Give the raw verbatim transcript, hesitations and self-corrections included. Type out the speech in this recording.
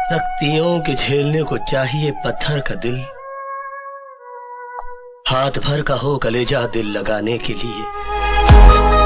सख्तियों के झेलने को चाहिए पत्थर का दिल, हाथ भर का हो कलेजा दिल लगाने के लिए।